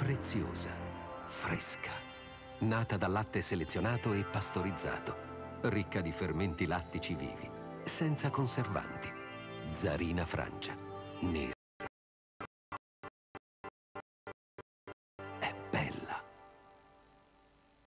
preziosa, fresca, nata da latte selezionato e pastorizzato, ricca di fermenti lattici vivi, senza conservanti. Zarina Francia, nera